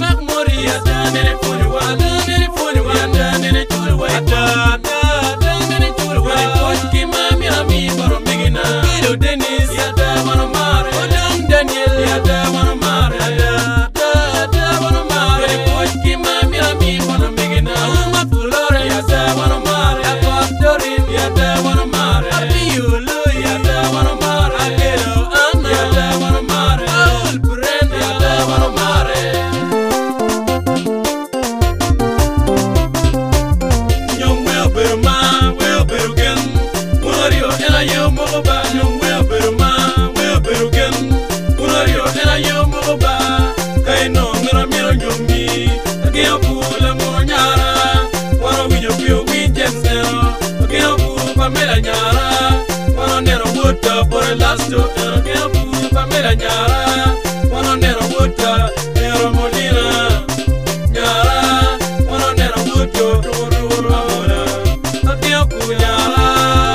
Pamela nyara, wana nero wuta por lasto, ero kepu Pamela nyara, wana nero wuta, ero molina nyara, wana nero wuto turu amora, kepu nyara.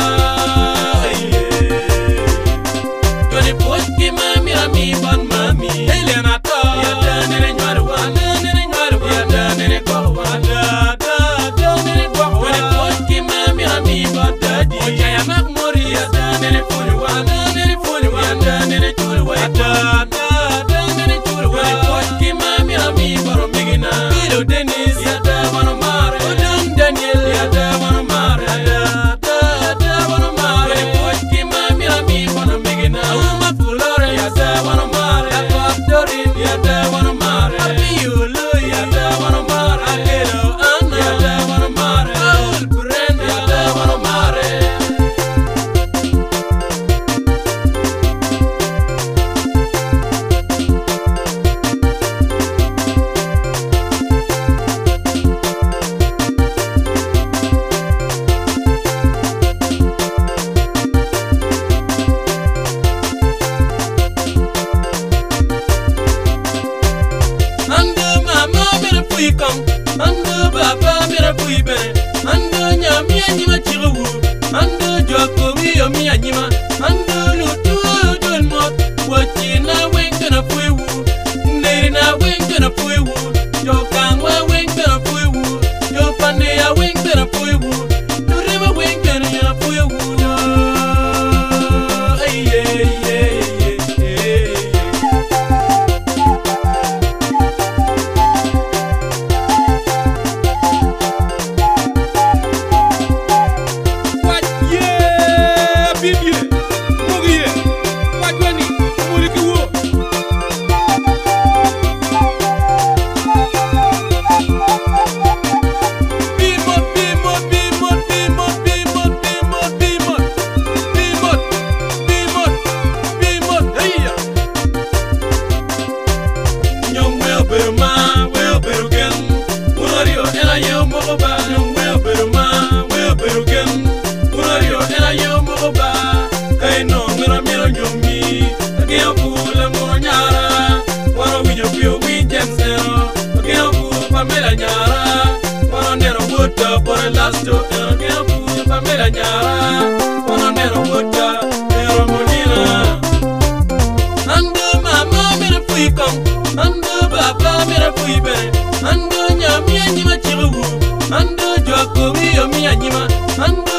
Joni Pwoc mami ami ban mami, Elena to, yada nere nyara wana, nere nyara wana, nere go wana, da nere go wana. Joni Pwoc mami ami ban Ojaya makmori ada nene funi wanda nene churi wada nene churi wada Pwoc mami ami baro migina Bilo Dennis yada wano mare Odum Daniel yada wano mare Yada wano mare Pwoc mami ami baro migina Uma Fulore yada wano mare Akwa Dorin yada wano mare Api Yulu yada wano mare Akelo Anna yada wano mare Aul Brenda yada wano mare Ando baba mera fui bene Ando nyami anyima chiruwu Ando joko wiyo mi anyima Ando lutu dun mot Wachi na wenke na fui wu Neri na wenke na fui wu Jokangwa wenke na fui wu Jopande ya wenke na fui wu Nurima wenke na fui wu Pamela nyara, wana nero wuta por lasto, ero kepu Pamela nyara, wana nero wuta, ero molina. Ando mama mera fui kong, ando baba mera fui bene, ando nyami anyima chiruwu, ando joko wiyo mi anyima, ando